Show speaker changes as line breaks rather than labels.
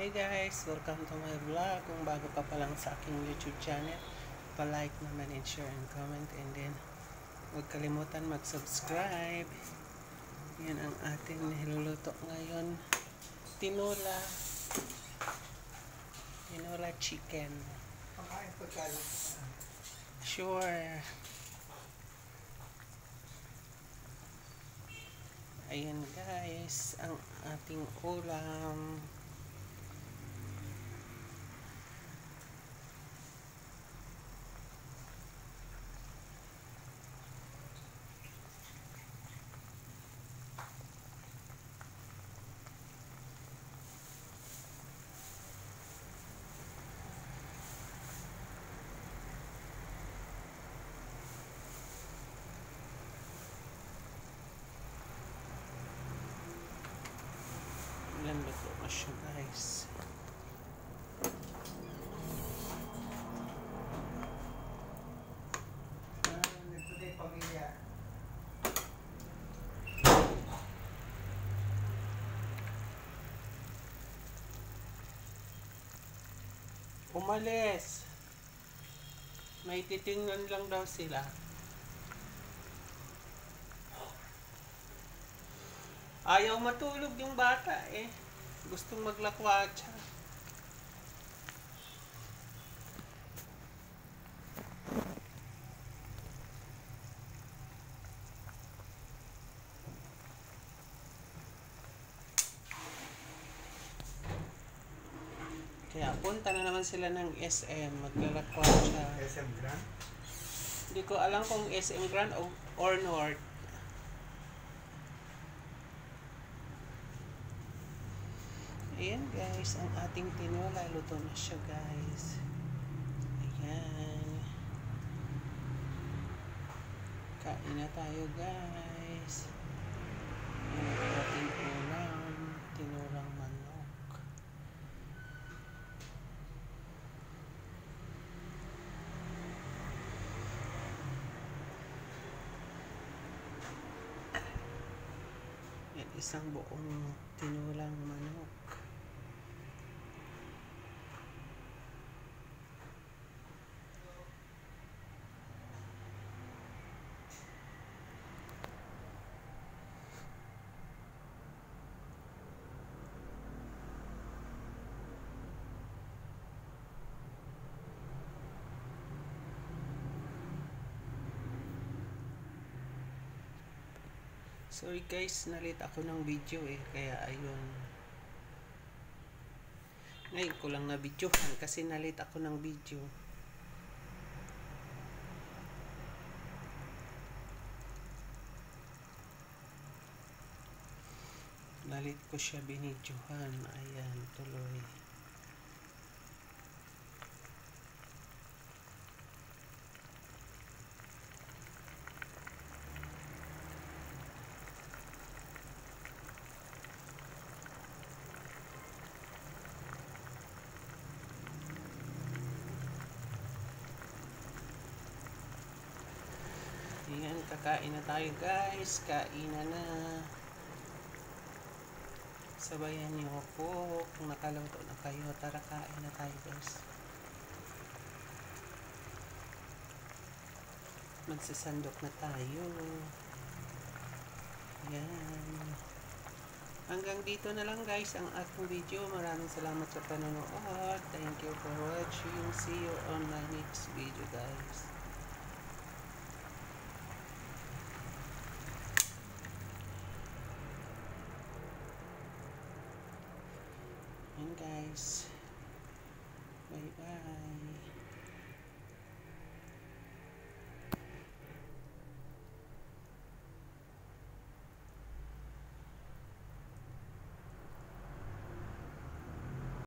Hi guys! Welcome to my vlog. Kung bago ka pa lang sa aking YouTube channel, pa-like naman and share and comment, and then huwag kalimutan mag-subscribe. Yan ang ating niluluto ngayon. Tinola chicken. Sure. Ayan guys, ang ating ulam. Ilan ba ito masya guys? Umalis. May titingnan lang daw sila. Ayaw matulog yung bata eh. Gustong maglakwatsa. Kaya punta na naman sila ng SM, maglalakwatsa.
SM Grand?
Hindi ko alam kung SM Grand or North. Ayan guys, ang ating tinola, luto na siya guys. Ayan. Kain na tayo guys. Ayan ang ating ulam, tinolang manok. Yan, isang buong tinolang manok. Sorry guys, nalit ako ng video eh, kaya ayun. Ngayon ko lang na videohan kasi nalit ako ng video. Nalit ko siya binidyohan. Ayan, tuloy. Ayan, kakain na tayo guys. Kainan na. Sabayan niyo ako. Kung nakaluto na kayo, tara kain na tayo guys. Magsasandok na tayo. Ayan. Hanggang dito na lang guys ang ating video. Maraming salamat sa panonood. Thank you for watching. See you on my next video guys. Guys, bye bye.